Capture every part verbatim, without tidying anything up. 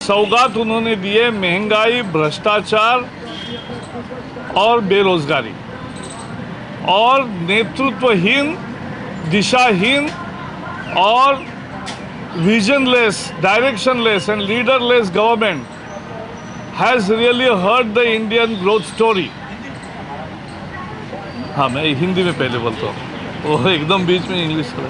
सौगात उन्होंने दिए महंगाई, भ्रष्टाचार और बेरोजगारी और नेतृत्वहीन, दिशाहीन और visionless, directionless and leaderless government has really hurt the Indian growth story. हाँ, मैं हिंदी में पहले बोलता हूँ, वो एकदम बीच में इंग्लिश का।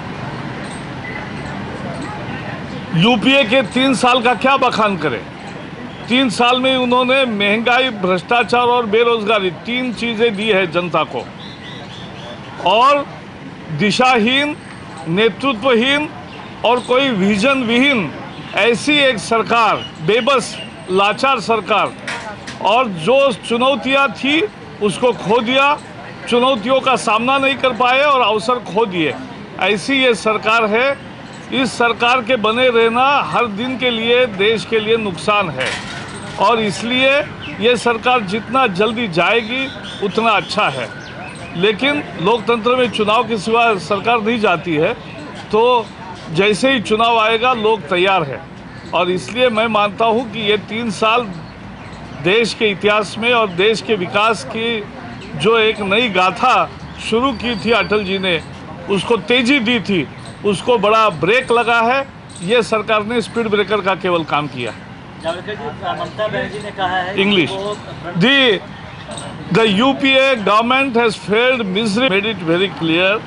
यूपीए के तीन साल का क्या बखान करें। तीन साल में उन्होंने महंगाई, भ्रष्टाचार और बेरोजगारी तीन चीजें दी है जनता को, और दिशाहीन, नेतृत्वहीन और कोई विजन विहीन ऐसी एक सरकार, बेबस लाचार सरकार, और जो चुनौतियां थी उसको खो दिया, चुनौतियों का सामना नहीं कर पाए और अवसर खो दिए, ऐसी ये सरकार है। इस सरकार के बने रहना हर दिन के लिए देश के लिए नुकसान है, और इसलिए ये सरकार जितना जल्दी जाएगी उतना अच्छा है। लेकिन लोकतंत्र में चुनाव के सिवा सरकार नहीं जाती है, तो जैसे ही चुनाव आएगा लोग तैयार हैं, और इसलिए मैं मानता हूं कि ये तीन साल देश के इतिहास में और देश के विकास की जो एक नई गाथा शुरू की थी अटल जी ने, उसको तेजी दी थी, उसको बड़ा ब्रेक लगा है। ये सरकार ने स्पीड ब्रेकर का केवल काम किया है। ममता बनर्जी ने कहा है English the the UPA government has failed misery made it very clear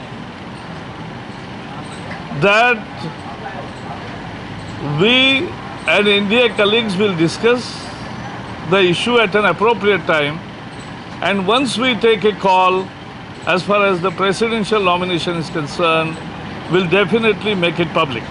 that we and India colleagues will discuss the issue at an appropriate time, and once we take a call as far as the presidential nomination is concerned, we'll definitely make it public.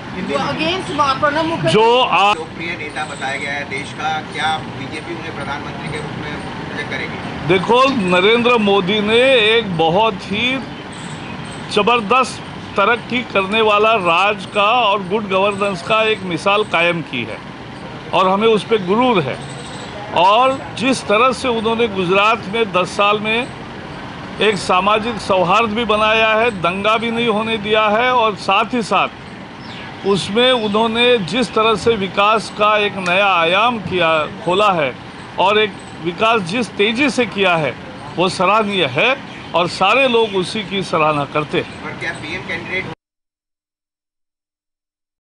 जो आप लोकप्रिय नेता बताया गया है देश का, क्या बीजेपी उन्हें प्रधानमंत्री के रूप में करेगी? देखो, नरेंद्र मोदी ने एक बहुत ही जबरदस्त तरक्की करने वाला राज का और गुड गवर्नेंस का एक मिसाल कायम की है, और हमें उस पर गुरूर है। और जिस तरह से उन्होंने गुजरात में दस साल में एक सामाजिक सौहार्द भी बनाया है, दंगा भी नहीं होने दिया है, और साथ ही साथ उसमें उन्होंने जिस तरह से विकास का एक नया आयाम किया खोला है, और एक विकास जिस तेजी से किया है वो सराहनीय है, और सारे लोग उसी की सराहना करते हैं। और क्या पीएम कैंडिडेट